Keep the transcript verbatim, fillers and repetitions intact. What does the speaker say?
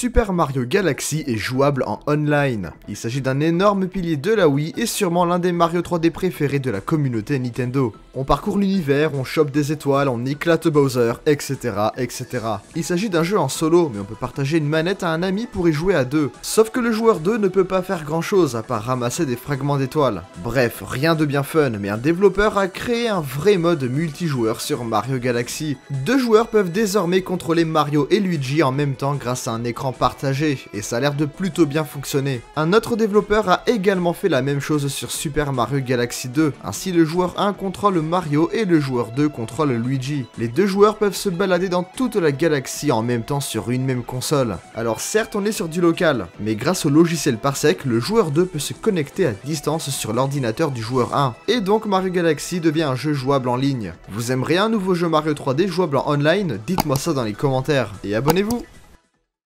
Super Mario Galaxy est jouable en online. Il s'agit d'un énorme pilier de la Wii et sûrement l'un des Mario trois D préférés de la communauté Nintendo. On parcourt l'univers, on chope des étoiles, on éclate Bowser, et cetera et cetera. Il s'agit d'un jeu en solo, mais on peut partager une manette à un ami pour y jouer à deux. Sauf que le joueur deux ne peut pas faire grand chose à part ramasser des fragments d'étoiles. Bref, rien de bien fun, mais un développeur a créé un vrai mode multijoueur sur Mario Galaxy. Deux joueurs peuvent désormais contrôler Mario et Luigi en même temps grâce à un écran partagé, et ça a l'air de plutôt bien fonctionner. Un autre développeur a également fait la même chose sur Super Mario Galaxy deux, ainsi le joueur un contrôle Mario et le joueur deux contrôle Luigi. Les deux joueurs peuvent se balader dans toute la galaxie en même temps sur une même console. Alors certes on est sur du local, mais grâce au logiciel Parsec, le joueur deux peut se connecter à distance sur l'ordinateur du joueur un, et donc Mario Galaxy devient un jeu jouable en ligne. Vous aimeriez un nouveau jeu Mario trois D jouable en online? Dites-moi ça dans les commentaires, et abonnez-vous!